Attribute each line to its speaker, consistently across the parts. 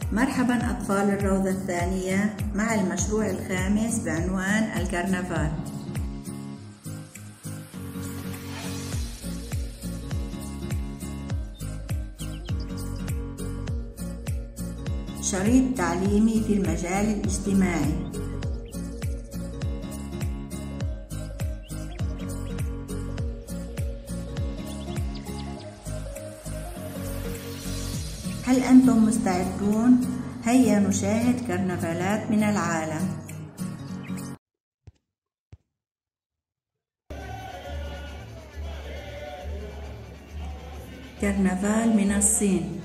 Speaker 1: مرحبا أطفال الروضة الثانية مع المشروع الخامس بعنوان الكرنفال. شريط تعليمي في المجال الاجتماعي. هل أنتم مستعدون؟ هيا نشاهد كرنفالات من العالم. كرنفال من الصين.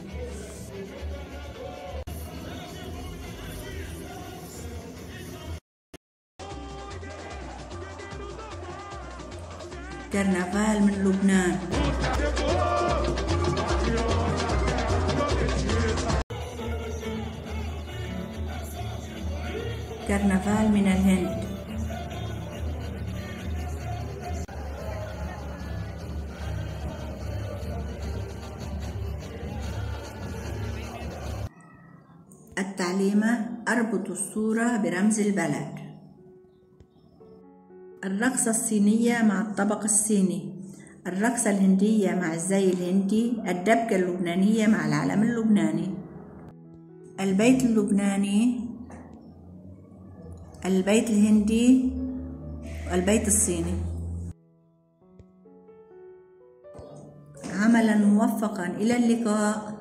Speaker 1: كرنفال من لبنان. كرنفال من الهند. التعليمة: أربط الصورة برمز البلد. الرقصة الصينية مع الطبق الصيني. الرقصة الهندية مع الزي الهندي. الدبكة اللبنانية مع العلم اللبناني. البيت اللبناني، البيت الهندي، والبيت الصيني. عملا موفقا، إلى اللقاء.